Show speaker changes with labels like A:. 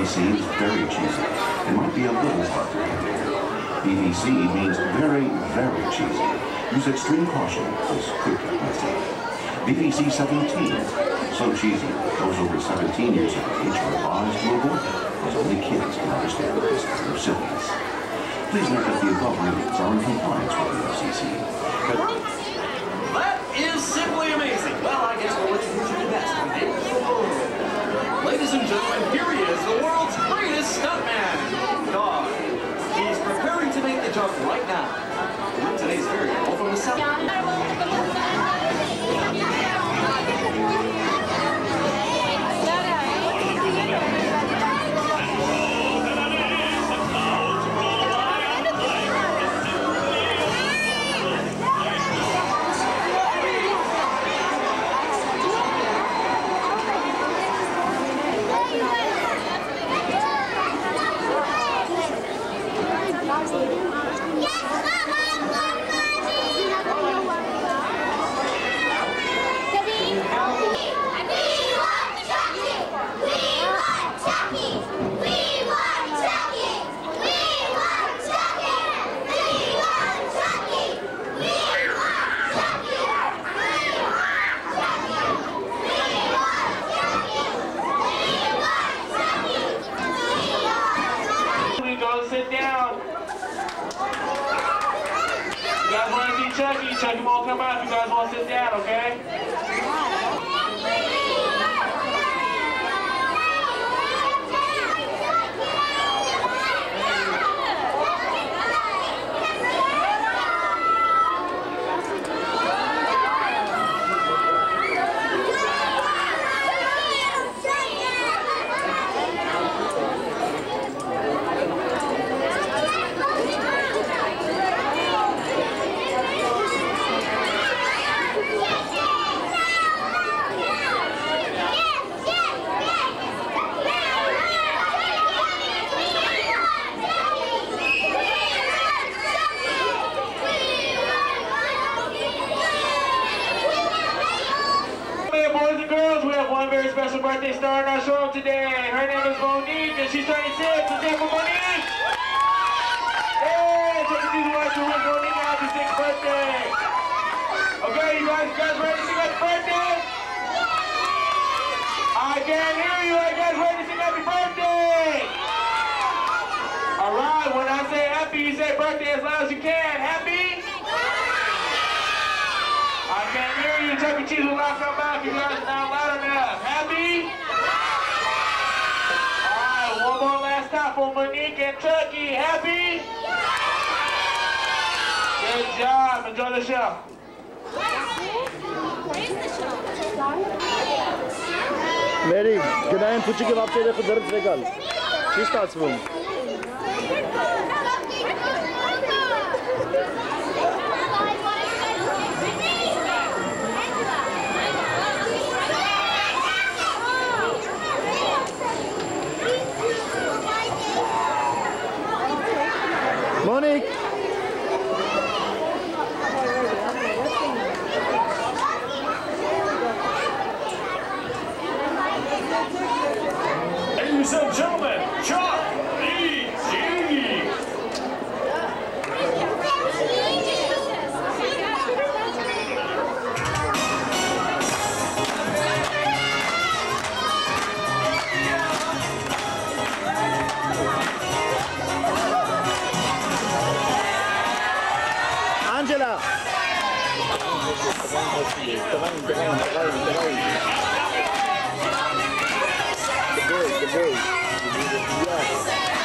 A: BBC is very cheesy. It might be a little hard to handle. BBC means very, very cheesy. Use extreme caution. This could get messy. BBC 17. So cheesy, those over 17 years of age are advised to avoid it, as only kids can understand this kind of silliness. Please note that the above ratings are in compliance with the FCC.
B: That is simply amazing. Well, I guess we'll let you do the best. Ladies and gentlemen, here he is, the world's greatest stuntman, Dog. He's preparing to make the jump right now. With today's very call from the South.
C: Sit down. You guys want to see Chucky? Chucky won't come out if you guys want to sit down, okay? Boys and girls, we have one very special birthday star in our show today. Her name is Monique, and she's turning 6. Let's hear for Monique! Hey, take a deep breath to wish Monique a happy 6th birthday. Okay, you guys ready to sing happy birthday? I can't hear you. Are you guys ready to sing happy birthday? All right, when I say happy, you say birthday as loud as you can. Happy? I can't hear you. Chuck E. Cheese will not come back. You guys are not loud enough. Happy? Alright, one more last time for Monique and Chucky. Happy? Good job. Enjoy the show.
D: Mary, g'day, puchi ke baap tere khudar regal. She starts from. Monique.
C: Ladies and gentlemen, Chuck E. Cheese.
D: Angela. The boy. Yes.